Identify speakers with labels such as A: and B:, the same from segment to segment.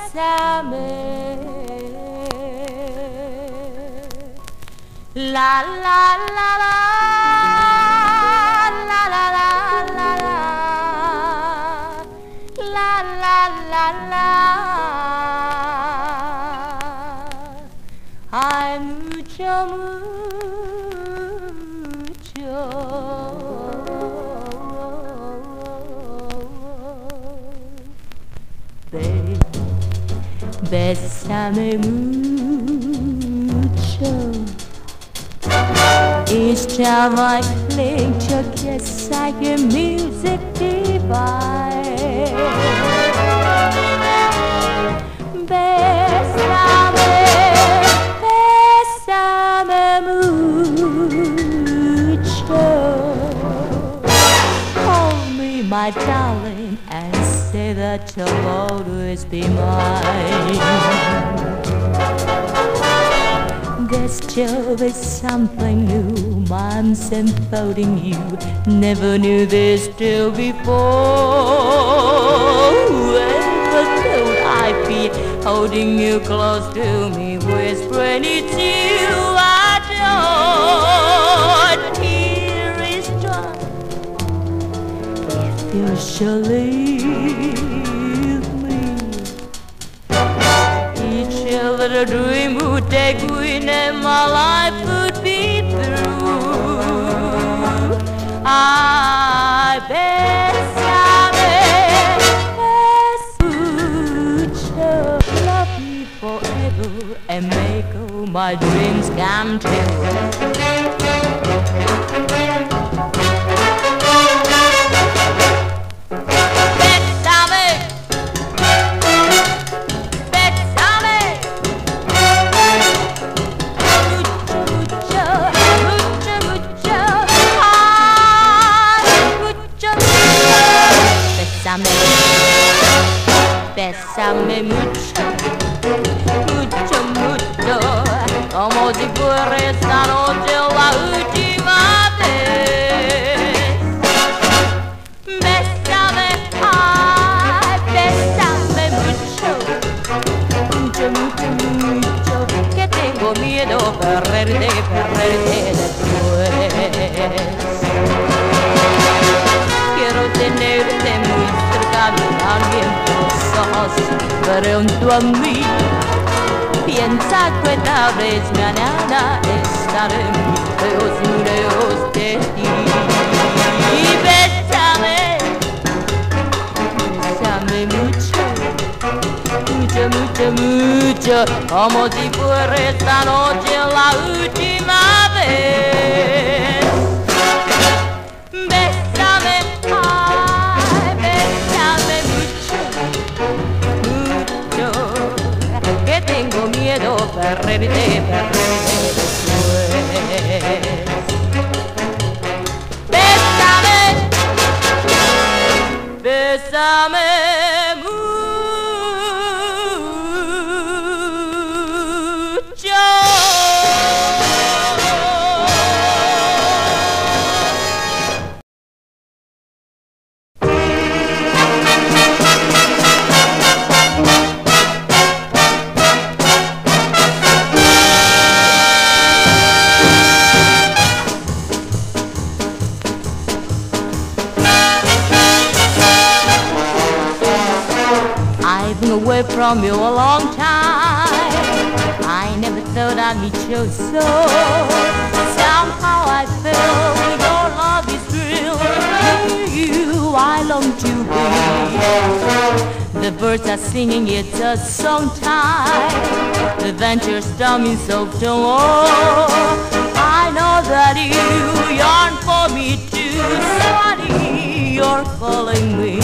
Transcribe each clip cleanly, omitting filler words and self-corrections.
A: bésame. La la la la la la la la la la la la. Ay, mucho, mucho. Bésame mucho. Each time I cling to your kiss, I hear music divine. Bésame, bésame mucho. Hold me, my darling, and say that you'll always be mine. There's still something new, mom's enfolding you. Never knew this till before. Ever thought I'd be holding you close to me, whispering it's you I adore. Here is dry. If you should leave me, each little dream would take wing and my life would be through. I bésame, mucho. Love me forever and make all my dreams come true. Bésame mucho, mucho, mucho, como si fuera esta noche la última vez. Bésame, ay, bésame mucho, mucho, mucho, mucho, que tengo miedo perderte, perderte después. Quiero tenerte muy cerca, mirar bien tus ojos, pero junto a mí. Piensa que tal vez mañana estaré muy lejos de ti. Y bésame, bésame mucho, mucho, mucho, mucho, como si fuera esta noche la última vez. Bésame, ay, bésame mucho, mucho, que tengo miedo perderte, perderte después. Bésame, bésame mucho. I've been away from you a long time. I never thought I'd meet you so. Somehow I feel your love is real. Near you I long to be. The birds are singing, it's a song time. The venture storm is soaked alone. I know that you yearn for me too. Swanee, you're calling me.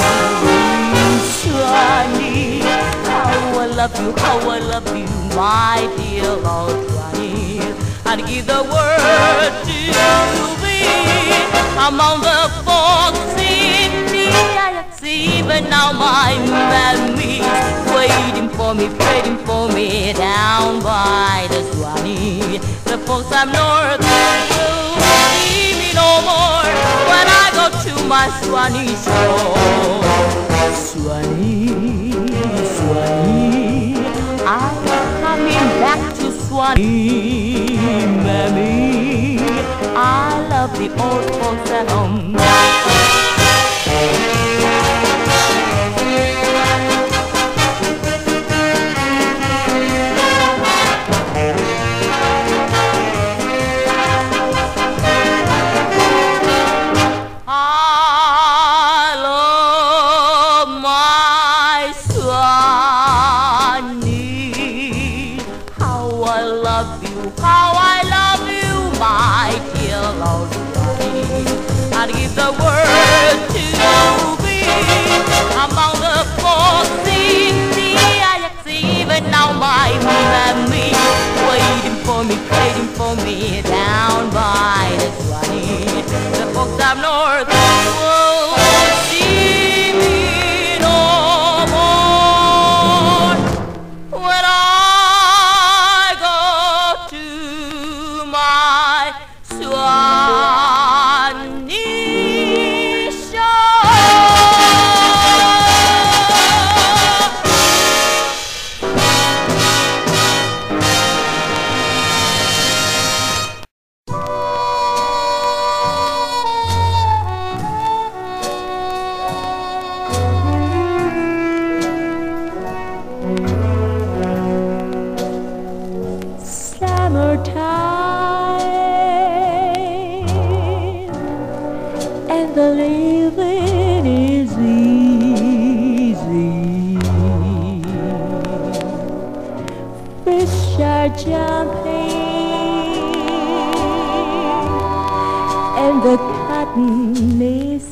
A: Swanee, how I love you, how I love you, my dear old Swanee. I'd give the world to be among the folks in me. I see, but now my memories waiting for me down by the Swanee. The folks up north will see me no more when I go to my Swanee shore. Swanee, Swanee. one. Mammy, I love the old folks at home.
B: How I love you, my dear Lord Johnny. I'd give the world to be among the four seas. Even now my mammy waiting for me down by the Johnny. The folks up north won't see me no more. When I Swanee
A: Summertime and the living is easy. Fish are jumping and the cotton is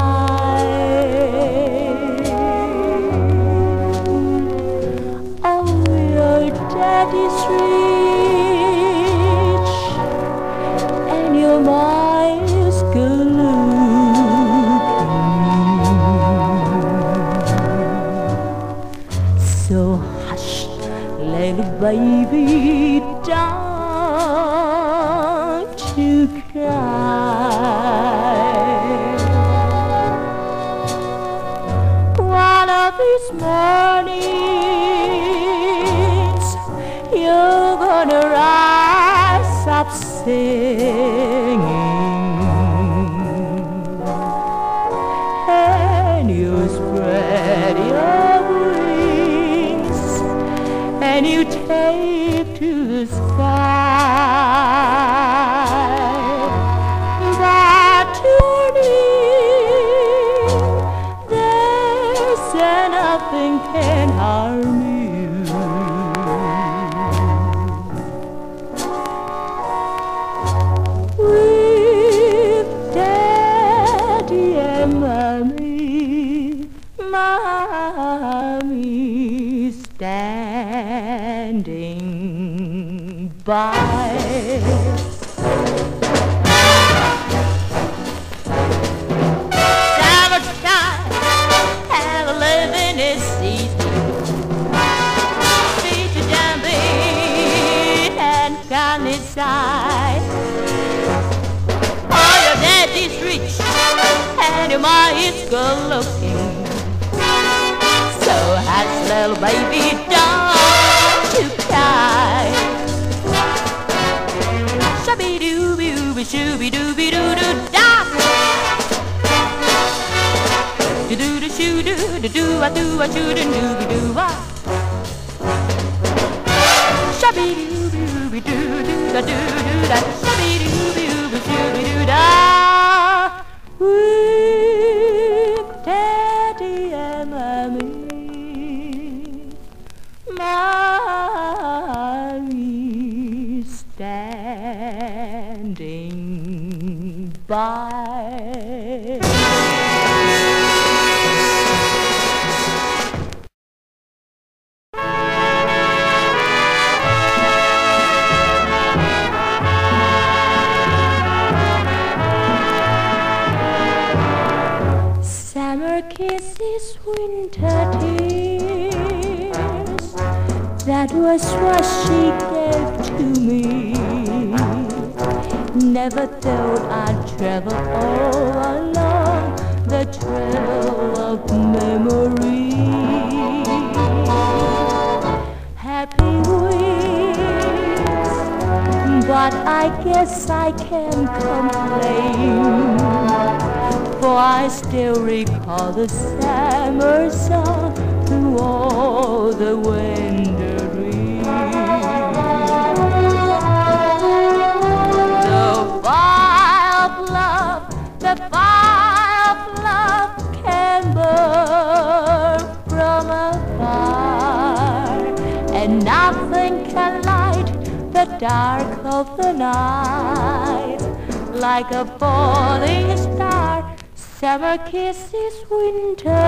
A: high. Oh, your daddy's rich and your mind is good looking. So hush, little baby, don't you cry. One of these mornings you're gonna rise up singing, and you spread your wings and you take to the sky. That turning, there's nothing can harm you. With Daddy and Mommy standing by.
B: Summertime and the living is easy. Feet are jumping and gun inside. Oh, your daddy's rich and your ma is good looking. So hush, little baby, don't you cry. Shabby-doo-boo-boo-shooby-dooby-doo-doo-da. Do-do-do-shoo-doo-do-do-a-do-a-shoo-doo-doo-doo-a. Shabby-doo-boo-boo-doo-doo-da-doo-doo-da. Shabby-doo-boo-boo-shooby-doo-da. With Daddy and Mommy standing by.
A: Summer kisses, winter tears, that was what she gave to me. Never thought I'd travel all along the trail of memory. Happy weeks but I guess I can complain, for I still recall the summer sun through all the winter dreams. The fire of love can burn from afar, and nothing can light the dark of the night like a falling star. Summer kisses, winter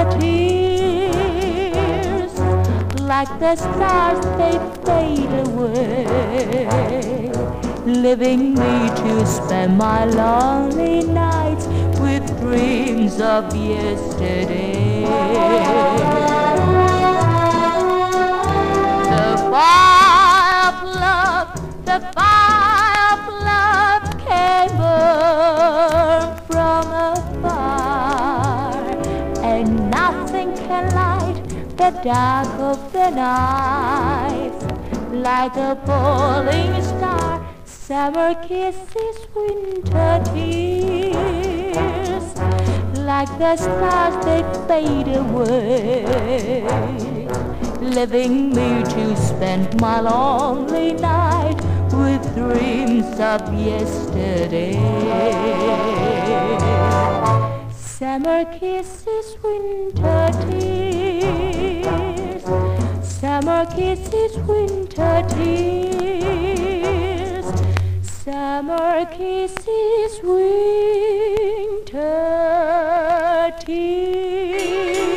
A: tears, like the stars they fade away, leaving me to spend my lonely nights with dreams of yesterday. The fire of love can burn from afar, and nothing can light the dark of the night like a falling star. Summer kisses, winter tears, like the stars they fade away, leaving me to spend my lonely night with dreams of yesterday. Summer kisses, winter tears, summer kisses, winter tears, summer kisses, winter tears.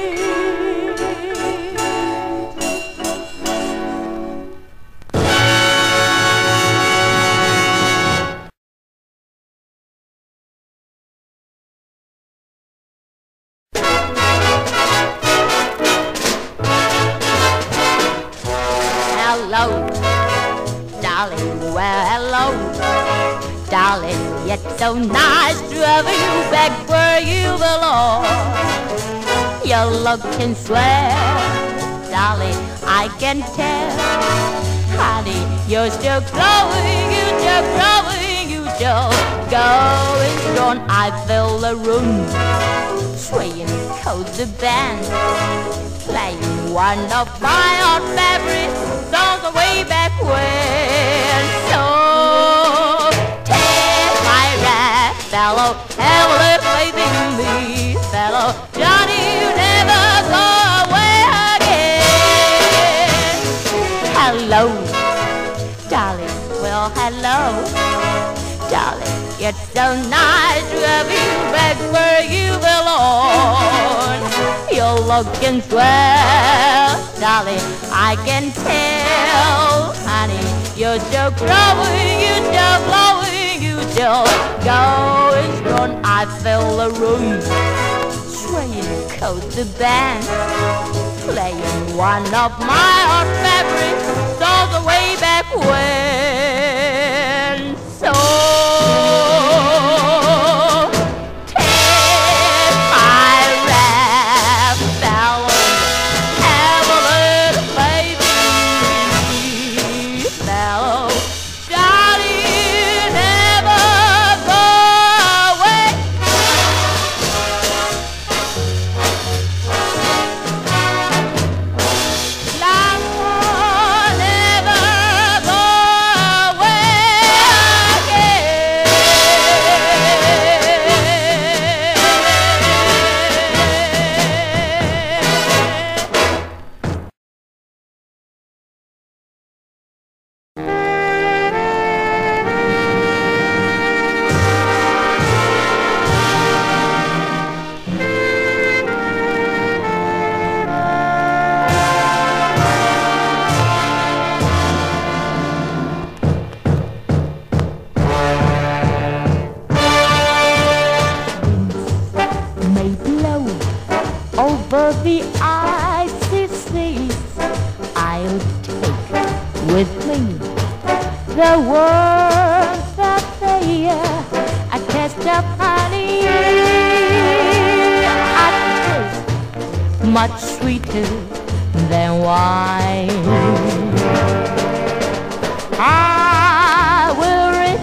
B: Hello, darling, well, hello, darling, it's so nice to have you back where you belong. You're looking swell, darling, I can tell. Honey, you're still glowing, you're still growing, you're still going strong. I fill the room, swaying cozy band, playing one of my old favorite songs way back when. So take my rat fellow, have a little faith in me, fellow. Johnny, you never go away again. Hello, darling, well, hello, darling. It's so nice to have you back where you belong. You're looking swell, darling, I can tell. Honey, you're still growing, you're still glowing, you're still going strong. I fill the room, swaying cozy band, playing one of my old favorite songs way back when. So
A: over the icy seas, I'll take with me the warmth of the air, a taste of honey, a taste much sweeter than wine. I will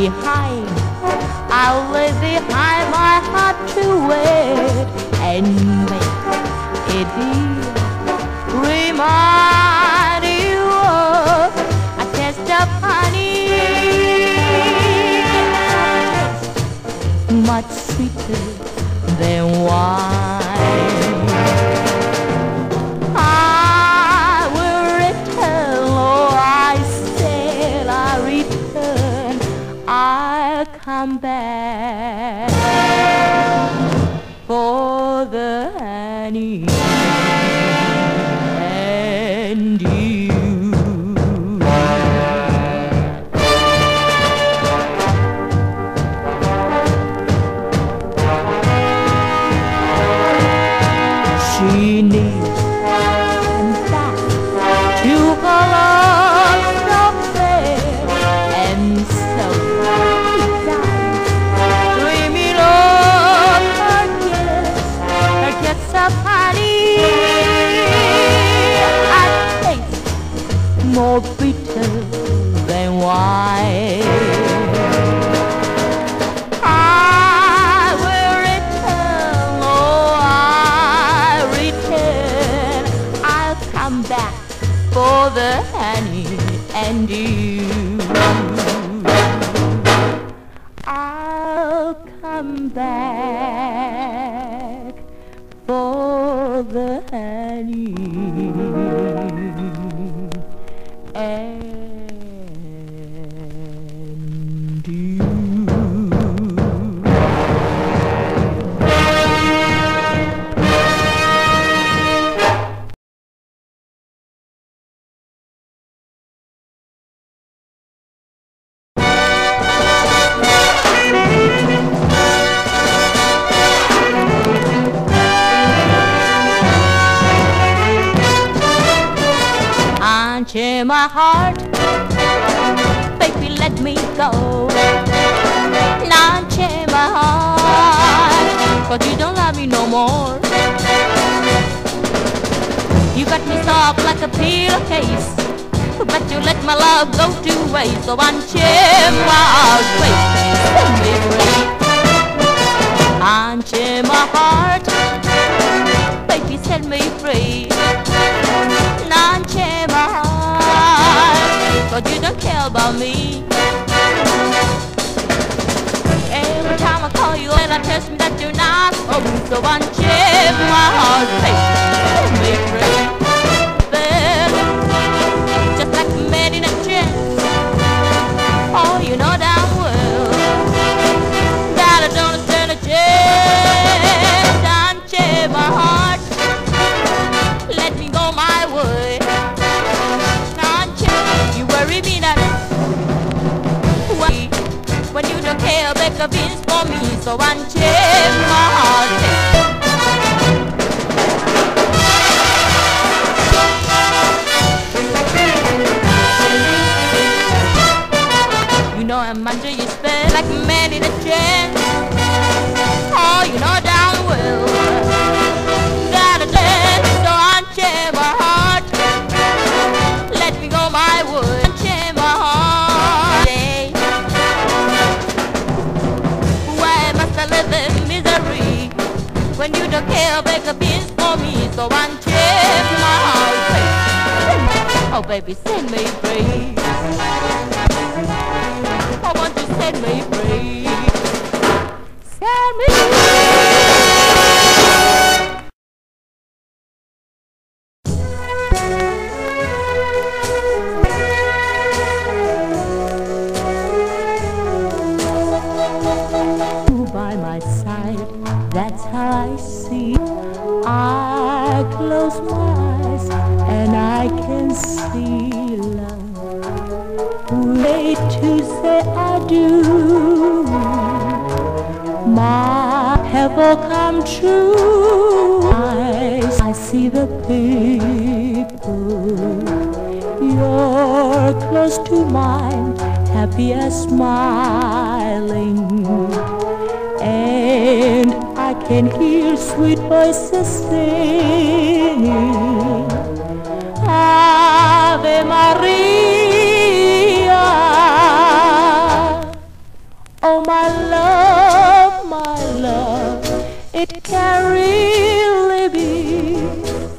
B: behind. I'll leave behind my heart to wait and make it dear. Remind you of a taste of honey, much sweeter than wine. I will return, oh I said I'll return. I'll come back for the honey and you. She needs and back to her love so fair, and so he died, dreaming of her kiss of honey. I taste more bitter than wine. Back for the honey and you. I'll come back for the honey and you. Unchain my heart, baby, let me go. Unchain my heart, 'cause you don't love me no more. You got me soft like a pillowcase, but you let my love go to waste. So unchain my heart, baby, set me free. Unchain my heart, baby, set me free. Unchain my heart, 'cause you don't care about me. Every time I call you and I tell me that you're not home. So unchain my heart, baby, set me free. Then, just like a man in a chance, oh, you know damn well that I don't stand a chance. Unchain my heart, let me go my way. You worry me that when you don't care, make a beans for me. So unchain my heart. You know I'm under your spell like a man in a chain. Oh, you know damn well that I did. So unchain my heart, let me go my way. Unchain my heart. Why must I live in misery when you don't care, make a beans for me? So unchain my heart, baby. Oh baby, set me free. I want you to set me free. Set me free. By my side, that's how I see. I close my eyes and I can see love. Wait to say I do. My heaven come true. I see the people. You're close to mine, happy and smiling. And I can hear sweet voices singing Ave Maria.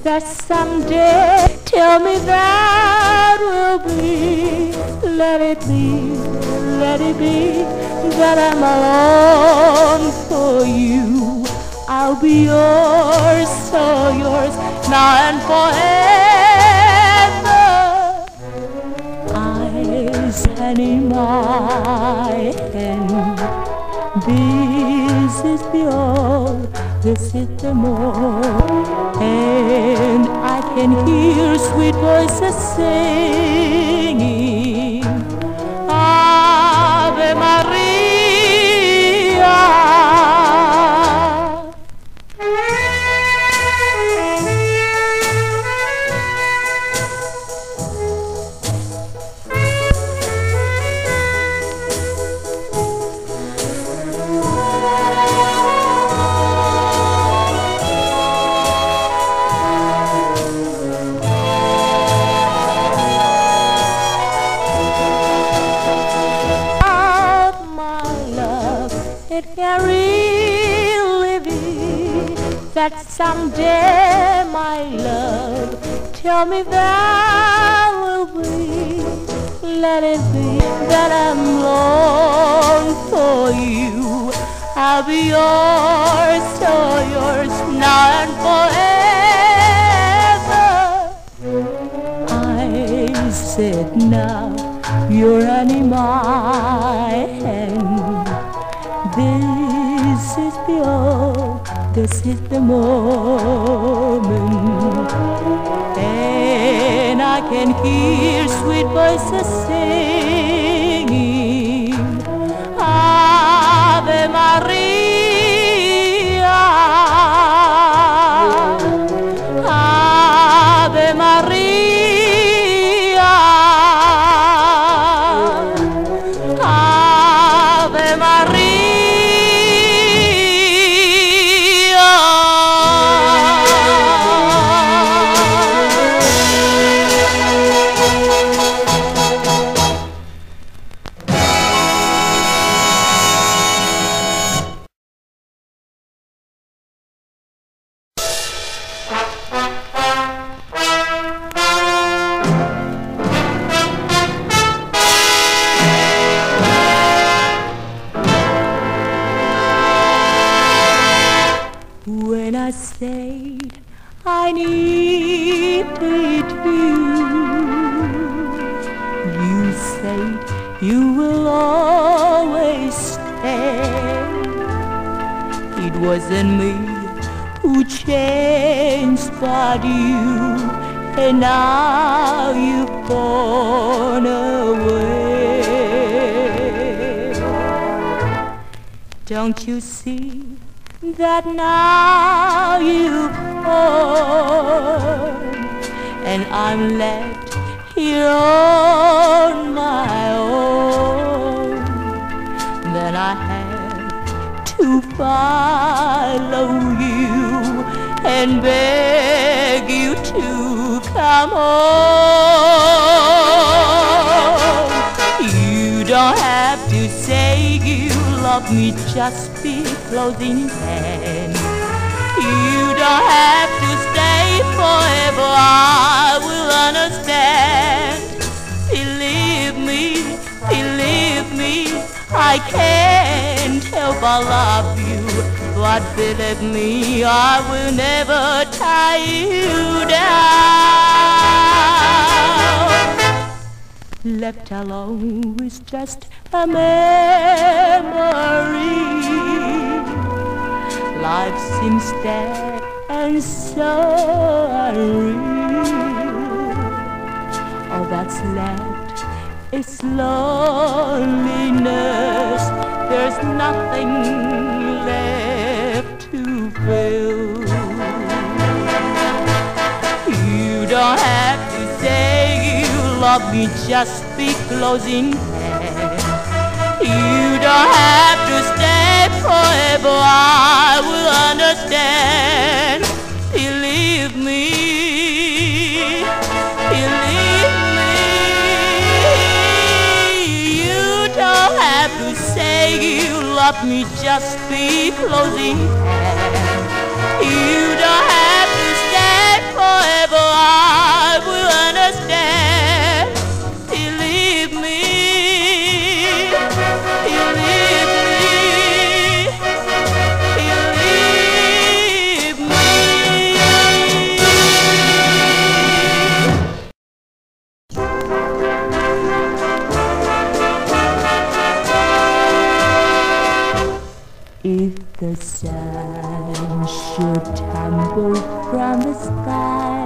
A: that someday, tell me that will be. Let it be, that I'm alone for you. I'll be yours, so yours, now and forever. Eyes and in my hand, this is the all, this is the more. And I can hear sweet voices singing Ave Maria. It can really be that someday, my love, tell me that will be. Let it be that I'm long for you. I'll be yours, so yours, now and forever. I said now, you're in my hand. This is the all, this is the moment. And I can hear sweet voices singing Ave Maria, Ave Maria, Ave Maria. When I said I needed you said you will always stay. It wasn't me who changed but you, and now you've gone away. Don't you see that now you've gone, and I'm left here on my own? Then I have to follow you and beg you to come home. You don't have to say you love me, just be closing hand. You don't have to stay forever, I will understand. Believe me, I can't help but love you. But believe me, I will never tie you down. Left alone with just a memory, life seems dead and so unreal. All that's left is loneliness. There's nothing left to fill. You don't have to say you love me, just be closing hand. You don't have to stay forever, I will understand. Believe me, you don't have to say you love me, just be closing hand. You don't have to stay forever,
B: never I will understand. Believe me, believe me, believe me. If the sun should tumble from the sky,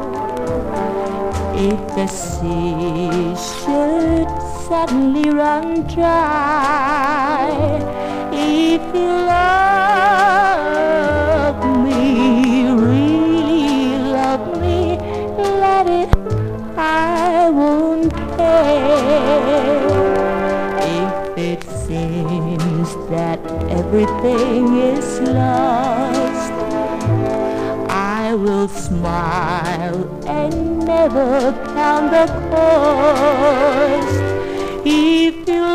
B: if the sea should suddenly run dry, if you love me, really love me, let it, I won't care. If it seems that everything is lost, I will smile and never count the cost. If you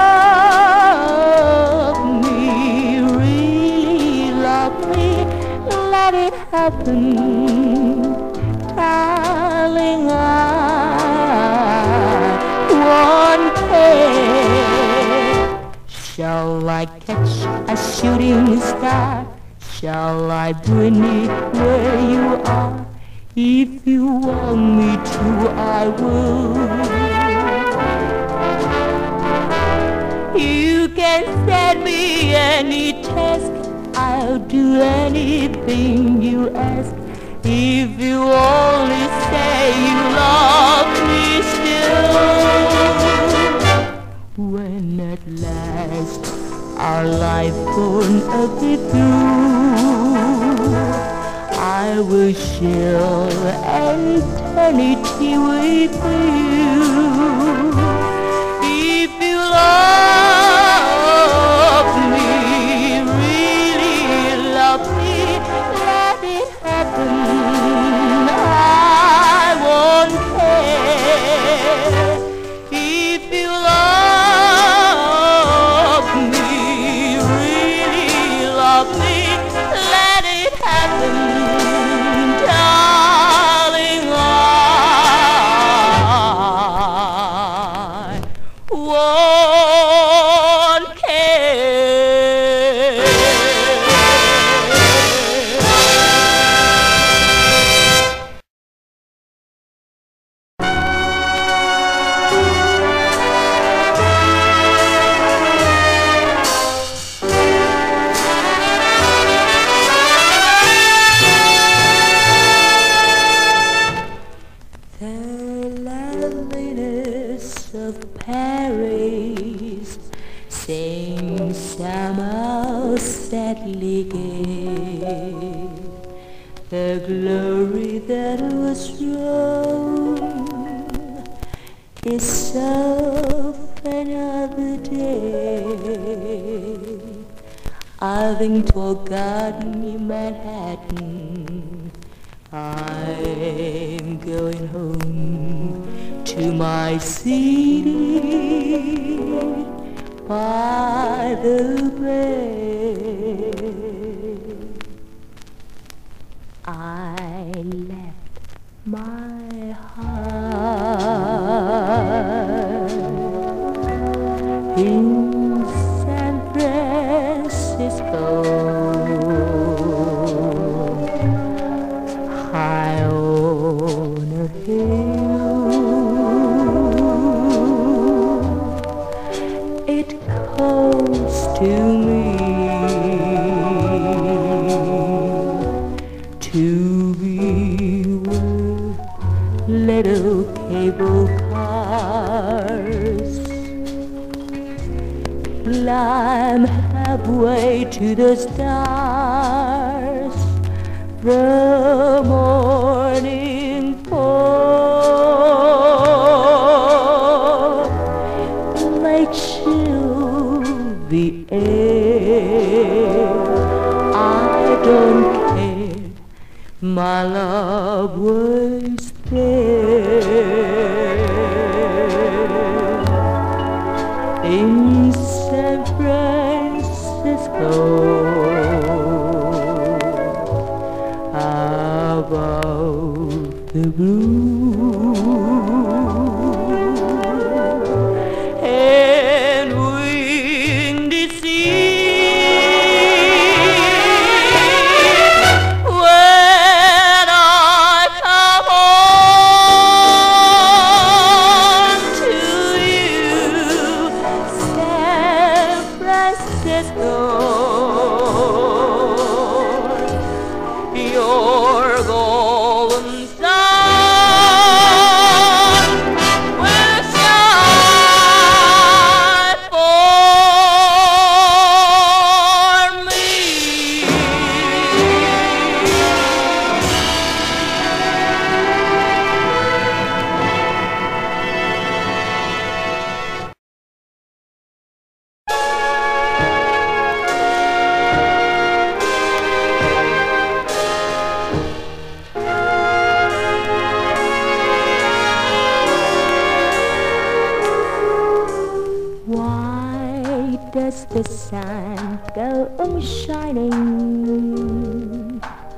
B: love me, really love me, let it happen, darling, I won't care. Shall I catch a shooting star? Shall I bring it where you are? If you want me to, I will. You can send me any task, I'll do anything you ask. If you only say you love me still. When at last our life gonna be through, I will share eternity with you. If you love me, really love me, let it happen, I won't care. If you love me, really love me, let it happen, darling, I won't care. The loveliness of Paris seems somehow sadly gay. The glory that was Rome is of another day. Having forgotten Manhattan, I'm going home to my city by the bay. I left my heart in San Francisco. High on a hill, it calls to me to be where little cable cars climb halfway to the stars. The morning fog may chill the air. I don't care, my love was there in San Francisco. About does the sun go on shining?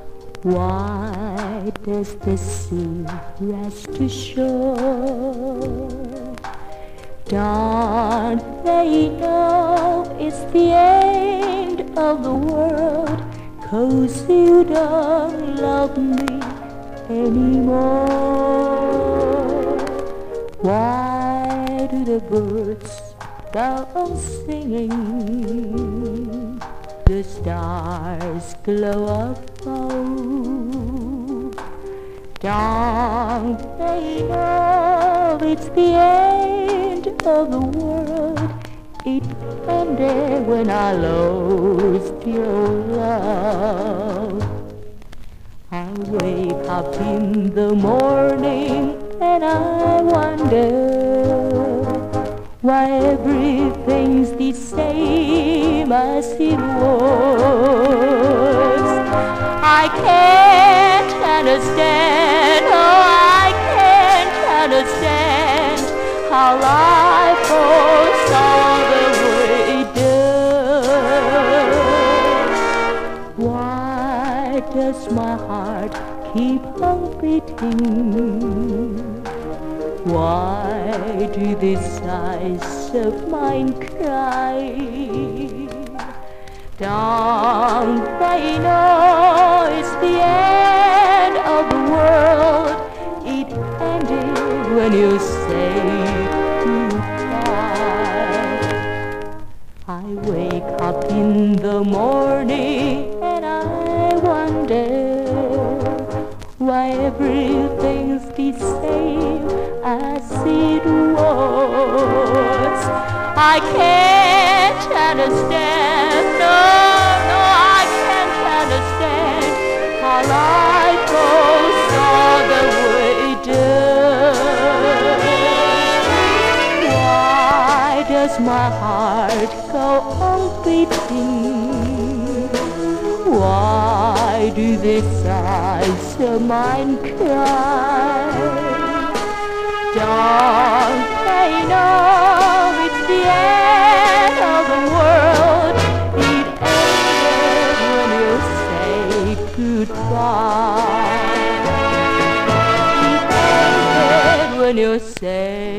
B: Why does the sea rush to shore? Don't they know it's the end of the world, 'cause you don't love me anymore? Why do the birds go on singing? The stars glow above. Don't they know it's the end of the world? It ended when I lost your love. I wake up in the morning and I wonder why everything's the same as it was. I can't understand, oh I can't understand how life goes all the way it does. Why does my heart keep on beating? Why do these eyes of mine cry? Don't they know it's the end of the world? It ended when you said goodbye. I wake up in the morning and I wonder why everything's the same as it was. I can't understand, no, no, I can't understand how life goes all the way it does. Why does my heart go on beating? Why do these eyes of mine cry? Don't they know it's the end of the world? It ended when you said goodbye. It ended when you said